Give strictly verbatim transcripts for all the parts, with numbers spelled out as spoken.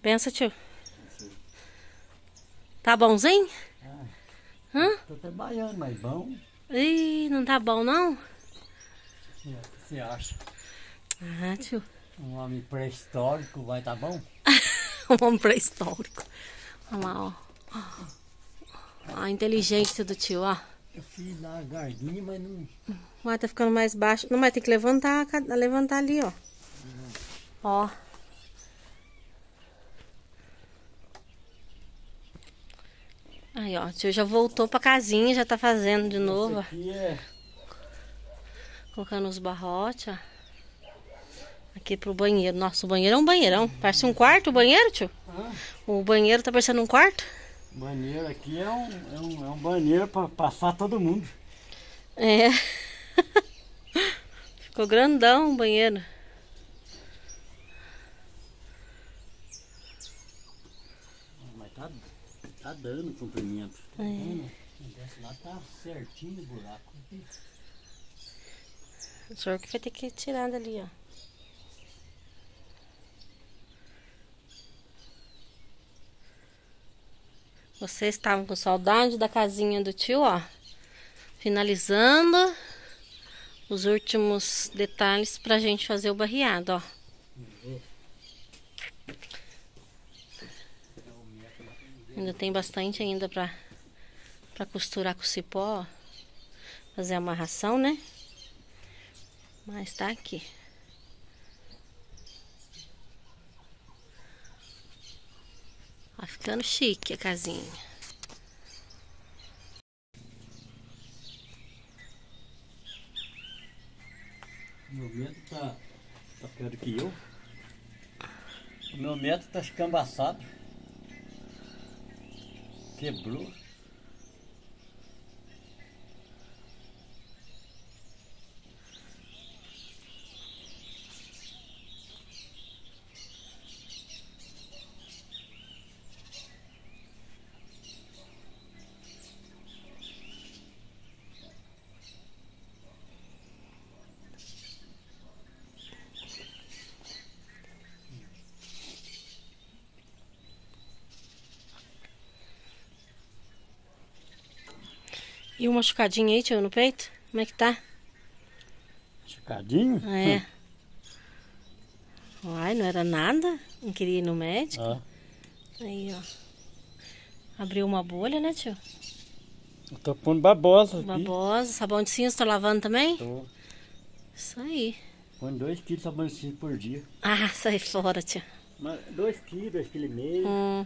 Pensa, tio. Tá bonzinho? Ah, Hã? tô trabalhando, mas bom. Ih, não tá bom, não? O que você acha? Ah, tio. Um homem pré-histórico vai tá bom? Um homem pré-histórico. Olha lá, ó. Ó a inteligência do tio, ó. Eu fiz lá a gardinha, mas não... Mas tá ficando mais baixo. Não, mas tem que levantar, levantar ali, ó. Ó. Aí, ó, o tio já voltou pra casinha, já tá fazendo de novo, ó. Esse aqui é... Colocando os barrotes, ó. Aqui pro banheiro. Nossa, o banheiro é um banheirão. Parece um quarto o banheiro, tio. Ah, O banheiro tá parecendo um quarto. banheiro aqui é um, é um, é um banheiro pra passar todo mundo. É. Ficou grandão o banheiro. Mas tá, tá dando comprimento. Tá dando. Esse lá tá certinho o buraco. O senhor que vai ter que tirar dali, ó. Vocês estavam com saudade da casinha do tio, ó. Finalizando os últimos detalhes pra gente fazer o barreado, ó. Ainda tem bastante ainda pra, pra costurar com o cipó, ó. Fazer a amarração, né? Mas tá aqui. Ó, ficando chique a casinha. Meu metro tá, tá pior do que eu. O meu metro tá escambaçado. Quebrou. E o machucadinho aí, tio, no peito? Como é que tá? Chocadinho? É. Uai, não era nada? Não queria ir no médico? Ah, Aí, ó. Abriu uma bolha, né, tio? eu tô pondo babosa aqui. Babosa. Sabão de cinza, tá lavando também? Tô Isso aí. pondo dois quilos de sabão de cinza por dia. Ah, sai fora, tio. Mas dois quilos, dois quilos e meio. Hum.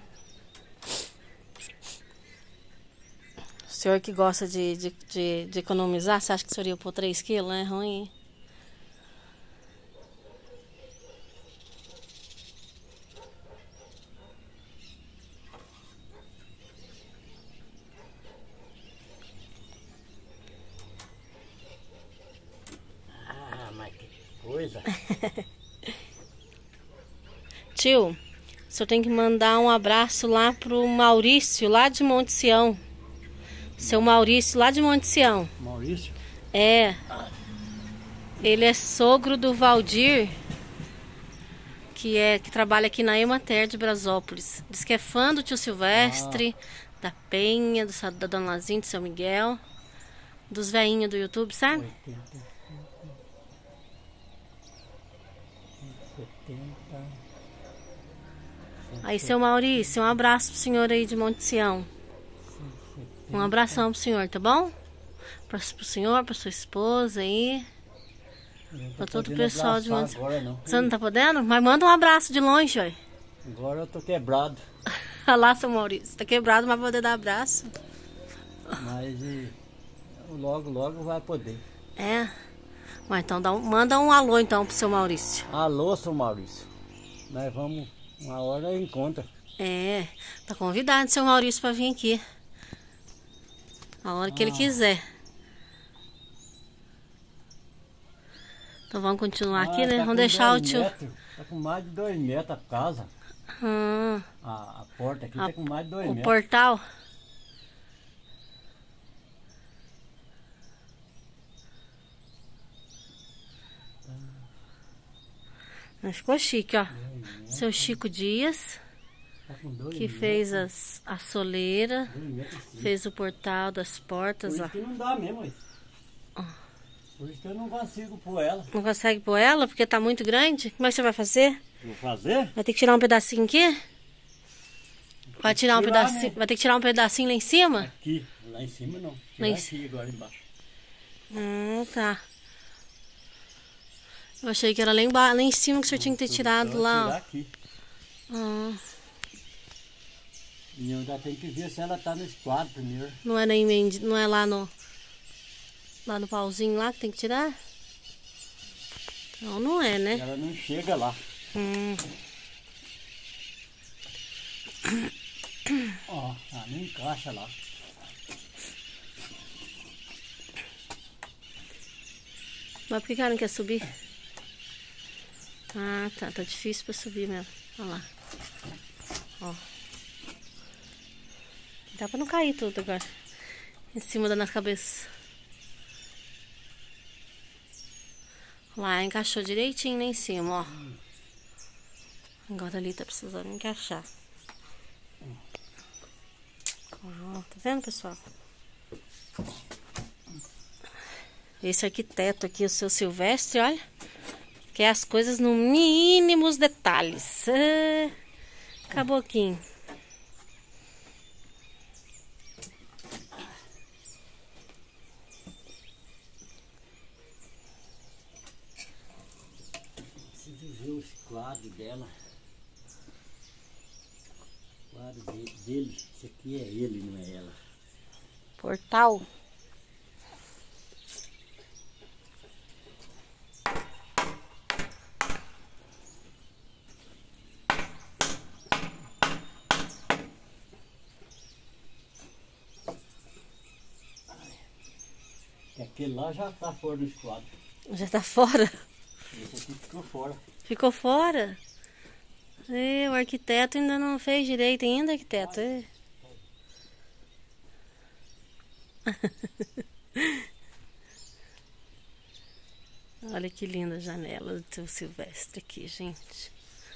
O senhor que gosta de, de, de, de economizar, você acha que o senhor ia pôr três quilos, né? Ruim. Ah, mas que coisa. Tio, o senhor tem que mandar um abraço lá pro Maurício, lá de Monte Sião. Seu Maurício, lá de Monte Sião. Maurício? É. Ele é sogro do Valdir, que é que trabalha aqui na Emater de Brasópolis. Diz que é fã do tio Silvestre, ah. da Penha, do, da Dona Lazinha, do seu Miguel, dos veinhos do YouTube, sabe? oitenta, setenta. Aí, seu Maurício, um abraço pro senhor aí de Monte Sião. Um abração pro senhor, tá bom? Pra, pro senhor, pra sua esposa aí. Pra todo o pessoal de Monte Sião. Agora não. Você não tá podendo? Mas manda um abraço de longe, ó. Agora eu tô quebrado. Olha lá, seu Maurício. Tá quebrado, mas vai poder dar abraço. Mas e, logo, logo vai poder. É? Mas então dá um, manda um alô então pro seu Maurício. Alô, seu Maurício. Nós vamos, uma hora encontra. É, tá convidado seu Maurício pra vir aqui. A hora que ah. ele quiser. Então vamos continuar ah, aqui, né? Tá vamos deixar o tio. Metros, tá com mais de dois metros a casa. Hum. A, a porta aqui a, tá com mais de dois o metros. O portal. Mas ficou chique, ó. Seu Chico Dias. Tá com dois que metros. fez as, a soleira, Dois metros e cinco. fez o portal das portas, Por ó. isso que não dá mesmo, ué. Por isso que eu não consigo pôr ela. Não consegue pôr ela porque tá muito grande? Como é que você vai fazer? Vou fazer? Vai ter que tirar um pedacinho aqui? Vai tirar um tirar, pedacinho, né? vai ter que tirar um pedacinho lá em cima? Aqui. Lá em cima não. Lá Tirar em aqui agora embaixo. Hum, tá. Eu achei que era lá em, ba... lá em cima que o senhor tinha que ter tirado Então, lá, tirar ó. aqui. Ah, E eu ainda tenho que ver se ela tá no esquadro primeiro. não é na emend... não é lá no lá no pauzinho lá que tem que tirar? Não, não é, né? Ela não chega lá. Hum. Ó, ela não encaixa lá. Mas por que que ela não quer subir? Ah, tá. Tá difícil pra subir mesmo. Olha lá. Ó. Dá pra não cair tudo agora. Em cima da nossa cabeça. Lá, encaixou direitinho lá em cima, ó. Agora ali tá precisando encaixar. Ó, tá vendo, pessoal? Esse arquiteto aqui, o seu Silvestre, olha. Quer as coisas no mínimos detalhes. Ah, caboquinho. Preciso ver os quadros dela. O quadro de- dele. Esse aqui é ele, não é ela. Portal. Que aquele lá já tá fora do esquadro. Já tá fora? Esse aqui ficou fora. Ficou fora? É, o arquiteto ainda não fez direito ainda, arquiteto. É. Olha que linda a janela do seu Silvestre aqui, gente.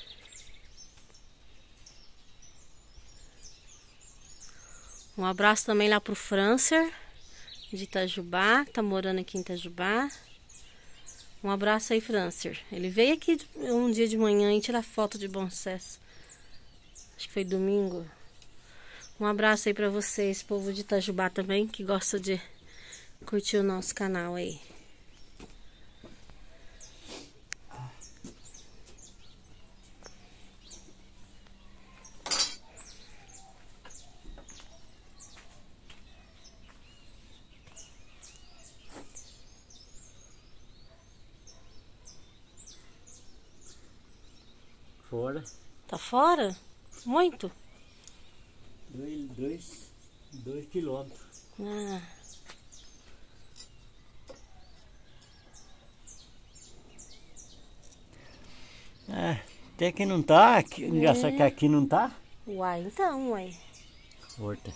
Um abraço também lá pro Francer, de Itajubá, que tá morando aqui em Itajubá. Um abraço aí, Francer. Ele veio aqui um dia de manhã e tirar foto de bom sucesso. Acho que foi domingo. Um abraço aí pra vocês, povo de Itajubá também, que gosta de curtir o nosso canal aí. Fora. Tá fora? Muito? Dois, dois, dois quilômetros. Ah. É, até que não tá. Aqui, engraçado que aqui não tá. Uai, então, uai. Horta.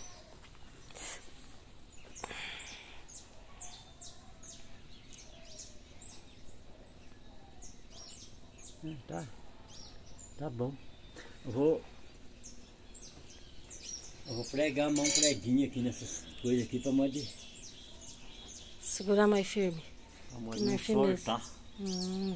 É, tá. Tá bom. Eu vou. Eu vou pregar a mão preguinha aqui nessas coisas aqui pra modo de. Segurar mais firme. Pra modo Tem de não mais firmeza. soltar. Hum.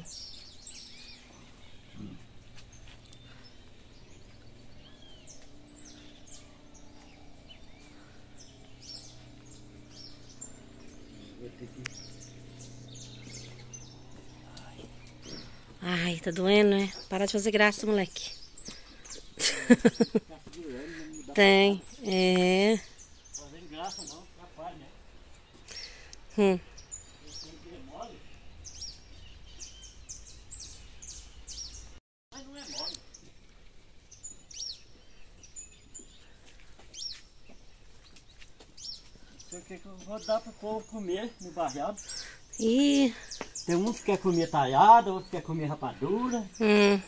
Vou ter que. Ai, tá doendo, né? Para de fazer graça, moleque. Ficar segurando, não dá Tem, é. pra fazer graça não, atrapalha, né? Hum. Eu sei que é mole. Mas não é mole. Isso aqui que eu vou dar pro povo comer no barreado. Ih. Tem uns que quer comer talhada, outros que quer comer rapadura. Hum.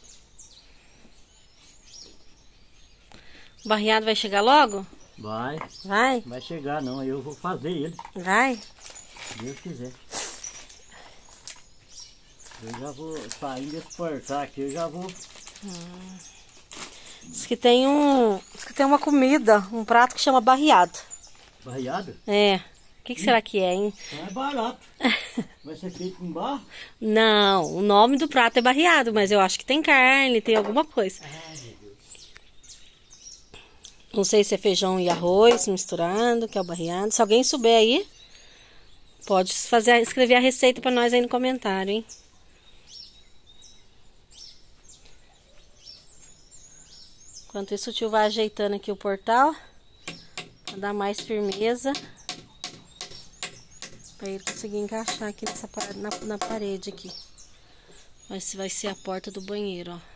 O barreado vai chegar logo? Vai, Vai? vai chegar não, eu vou fazer ele, Vai? se Deus quiser. Eu já vou saindo desse portal aqui, eu já vou. Hum. Diz que tem um. Diz que tem uma comida, um prato que chama barreado. Barreado? É. O que, que será que é, hein? Então é barato. Vai ser feito com barro? Não, o nome do prato é barreado, mas eu acho que tem carne, tem alguma coisa. Ai, meu Deus. Não sei se é feijão e arroz misturando, que é o barreado. Se alguém souber aí, pode fazer, escrever a receita pra nós aí no comentário, hein? Enquanto isso, o tio vai ajeitando aqui o portal pra dar mais firmeza. Pra ele conseguir encaixar aqui nessa, na, na parede aqui. Esse vai ser a porta do banheiro, ó.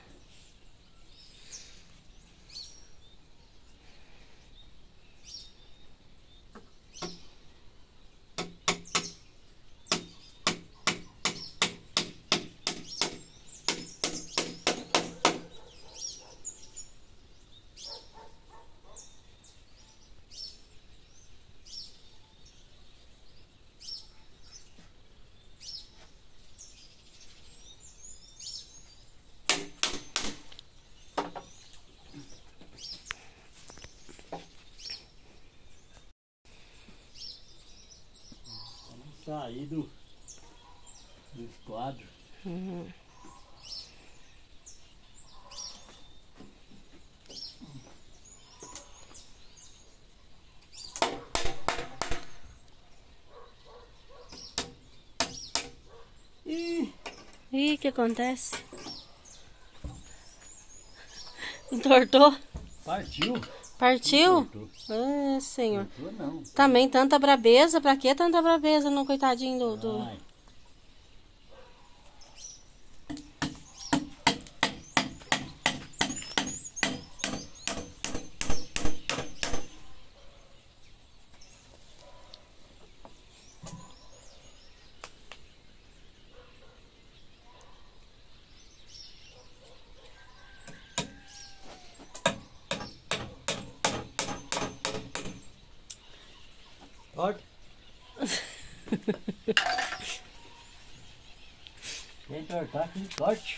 Sair do, do esquadro. Uhum. Ih, Ih, o que acontece? Entortou? partiu. Partiu? Entortou. Ah, senhor. Entortou não. Também tanta brabeza, pra que tanta brabeza no coitadinho do... do... Ai. Corta. Quem entortar aqui, corte.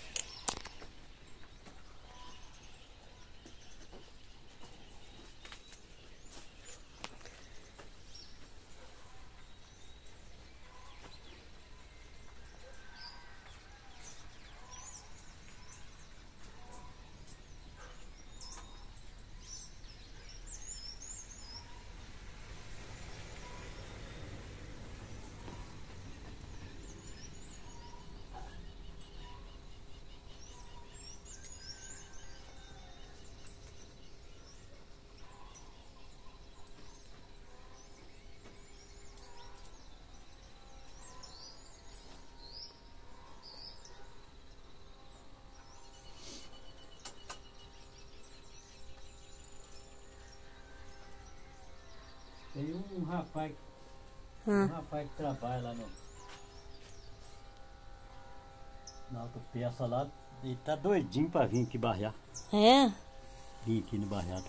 Tem um rapaz, um Ah, rapaz que trabalha lá no, na autopeça lá, ele tá doidinho pra vir aqui barrear. é? Vim aqui no barreado.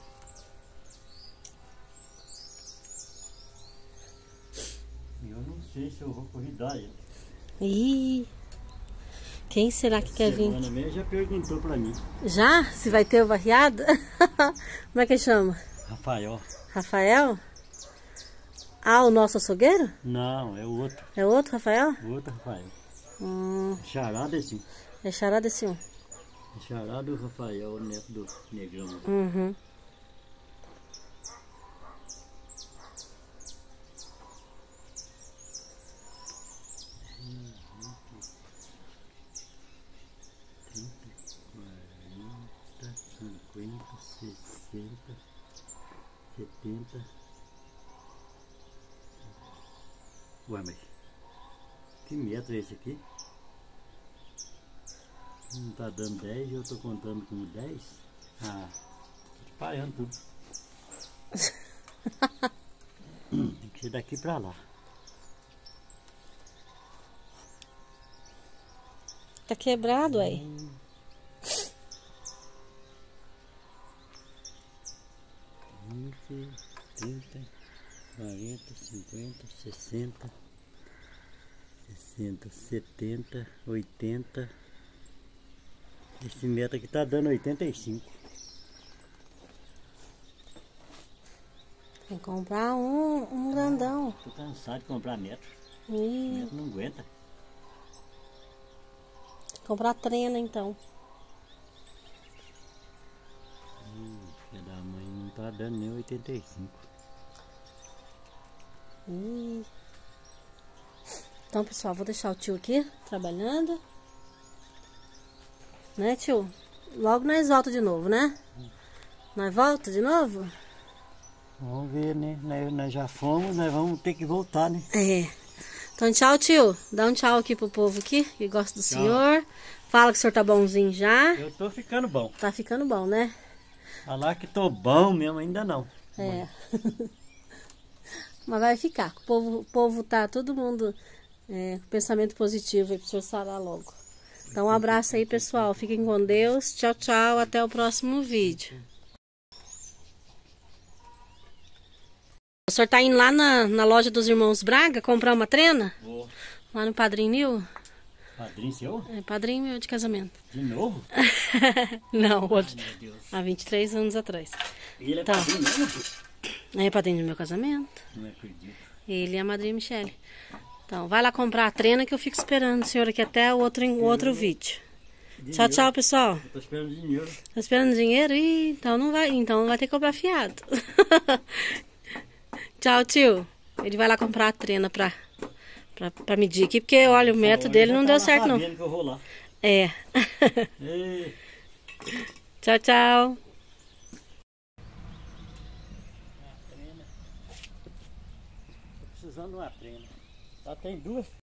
Eu não sei se eu vou convidar ele. Ih, quem será que quer vir? Semana mesmo já perguntou pra mim. Já? Se vai ter o barreado? Como é que chama? Rafael. Rafael? Ah, o nosso açougueiro? Não, é o outro. É outro Rafael? O outro Rafael. Hum, Charada é sim. é charada esse um. É charada do Rafael, o neto do Negrão. Uhum. quarenta, cinquenta, sessenta, setenta. Ué, mas que metro é esse aqui? Não tá dando dez, eu tô contando como dez. Ah, tô espalhando tudo. Tem que ser daqui pra lá. Tá quebrado aí. vinte, trinta, quarenta, cinquenta, sessenta, sessenta, setenta, oitenta. Esse metro aqui tá dando oitenta e cinco. Tem que comprar um, um grandão. Tô cansado de comprar metro. E Metro não aguenta. comprar trena então. Hum, filha da mãe não tá dando nem oitenta e cinco. E... Então, pessoal, vou deixar o tio aqui trabalhando. Né, tio? Logo nós volta de novo, né? Nós volta de novo? Vamos ver, né? Nós, nós já fomos, nós vamos ter que voltar, né? É. Então, tchau, tio. Dá um tchau aqui pro povo aqui, que gosta do senhor. Fala que o senhor tá bonzinho já. Eu tô ficando bom. Tá ficando bom, né? Falar que tô bom mesmo, ainda não. É. Mas vai ficar. O povo, o povo tá, todo mundo é, com pensamento positivo aí pro senhor sarar logo. Então, um abraço aí, pessoal. Fiquem com Deus. Tchau, tchau. Até o próximo vídeo. O senhor tá indo lá na, na loja dos irmãos Braga comprar uma trena? Vou. Lá no Padrinho Nil? Padrinho seu? É, padrinho meu de casamento. De novo? Não, outro. Ai, meu Deus. Há vinte e três anos atrás. Ele é Tá. padrinho mesmo? É padrinho do meu casamento. Não acredito. Ele e a madrinha Michele. Então, vai lá comprar a trena que eu fico esperando o senhor aqui até o outro, o outro vídeo. Dinheiro. Tchau, tchau, pessoal. Eu tô esperando dinheiro. Tá esperando dinheiro? Ih, então não vai, então vai ter que comprar fiado. Tchau, tio. Ele vai lá comprar a trena pra, pra, pra medir aqui, porque olha, o método dele não deu certo, não. Que eu vou lá. É. Ei. Tchau, tchau. Tô precisando de uma trena. Só tem duas.